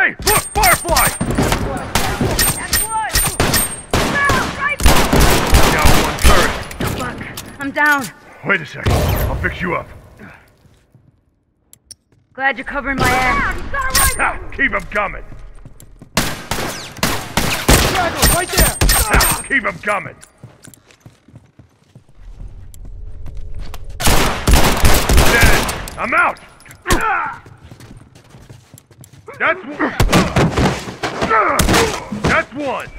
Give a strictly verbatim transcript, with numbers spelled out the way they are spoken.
Hey, look, Firefly! That's one! Down, rifle! Down one turret. Fuck, I'm down. Wait a second, I'll fix you up. Glad you're covering my ass. Ha, keep him coming. Right there! Ha, keep him coming. Dead. I'm out. That's one. That's one.